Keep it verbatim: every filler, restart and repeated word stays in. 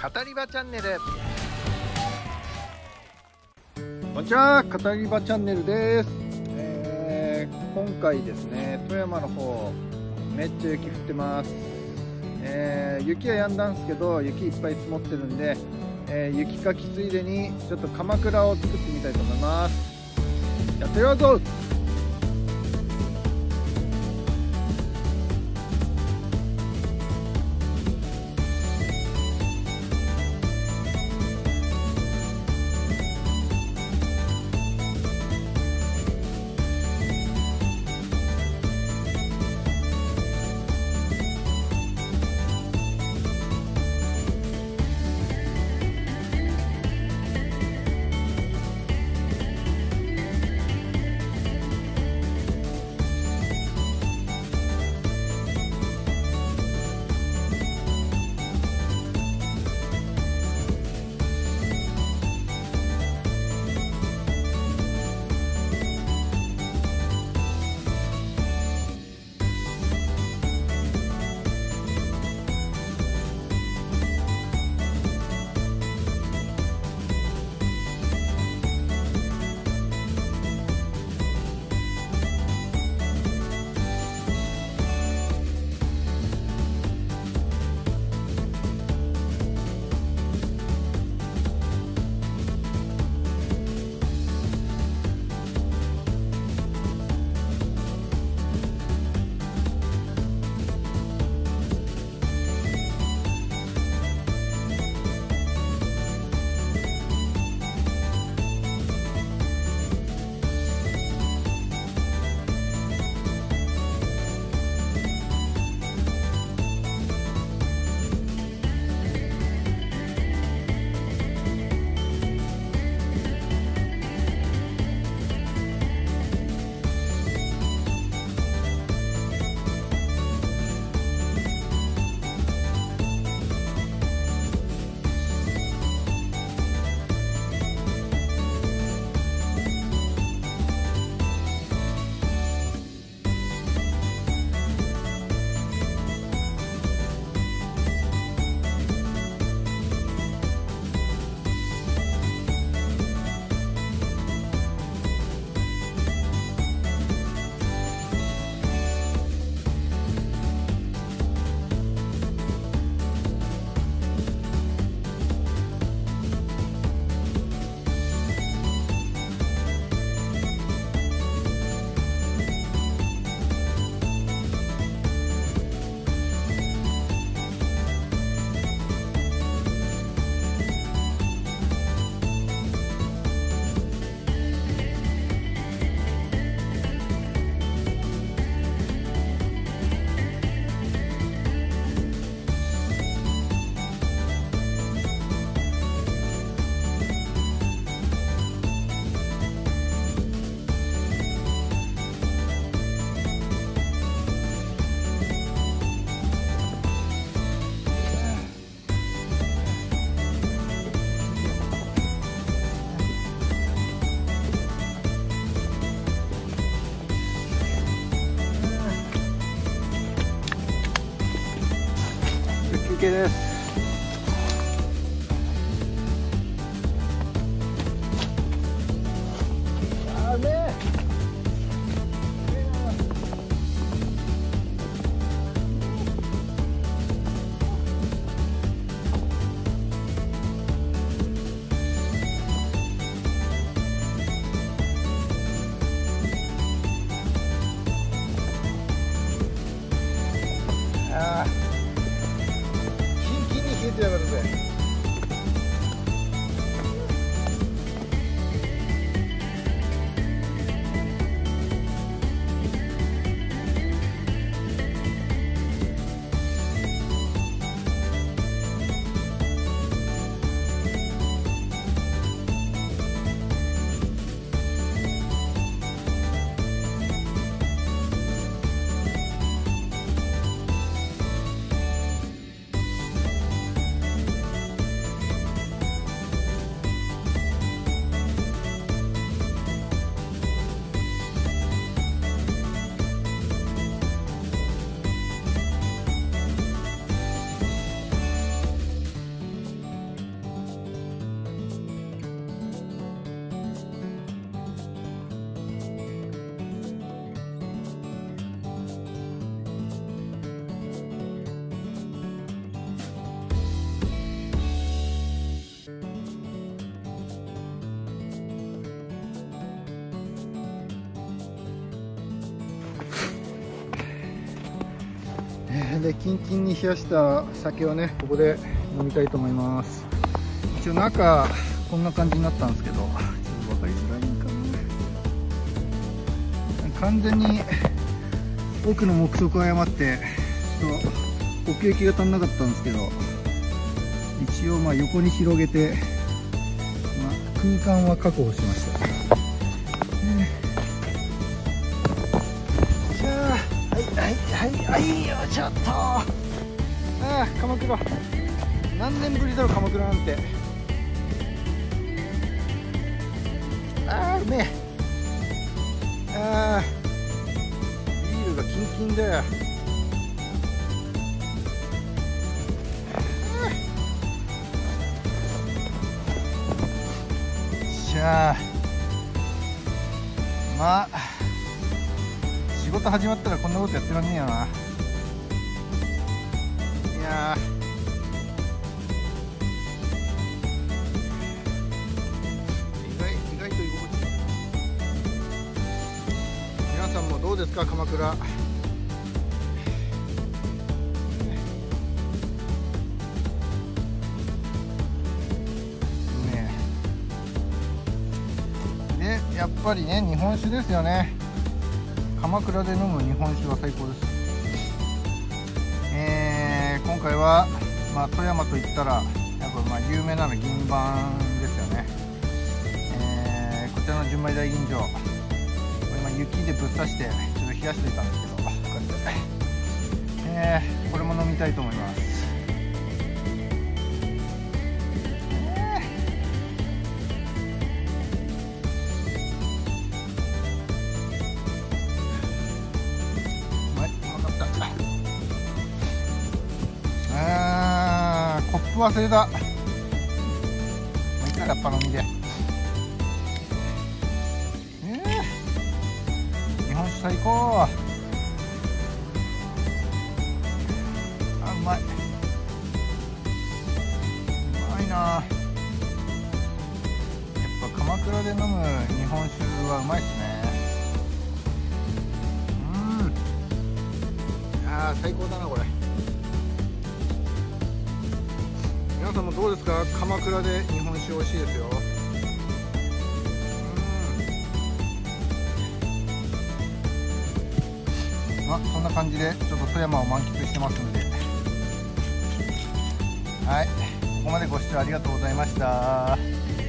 語り場チャンネル。 こんにちは、語り場チャンネルです。えー、今回ですね、富山の方めっちゃ雪降ってます。えー、雪は止んだんですけど、雪いっぱい積もってるんで、えー、雪かきついでにちょっと鎌倉を作ってみたいと思います。やってみようぞ。休憩です。あーねあー冷えてやがるぜ。 でキンキンに冷やした酒をねここで飲みたいと思います。一応中こんな感じになったんですけど、ちょっと分かりづらいかな。完全に奥の目測を誤ってちょっと奥行きが足んなかったんですけど、一応まあ横に広げて、まあ、空間は確保しました。じゃあはいはいはいはいよいしょっと。ああ鎌倉、何年ぶりだろう鎌倉なんて。ああうめえ。ああビールがキンキンだよ。じゃあまあ仕事始まったらこんなことやってらんねえよな。いや意外意外と居心地いい。皆さんもどうですか鎌倉。やっぱりね日本酒ですよね。鎌倉で飲む日本酒は最高です。えー、今回は、まあ、富山といったらやっぱまあ有名なの銀盤ですよね。えー、こちらの純米大吟醸、これ今雪でぶっ刺してちょっと冷やしておいたんですけど、こうやって、えー、これも飲みたいと思います。コップ忘れた。もういいかやっぱ飲みで。えー、日本酒最高。あうまい。うまいな。やっぱ鎌倉で飲む日本酒はうまいっすね。うん。ああ最高だなこれ。皆さんもどうですか。鎌倉で日本酒美味しいですよ。うんまあそんな感じでちょっと富山を満喫してますので、はいここまでご視聴ありがとうございました。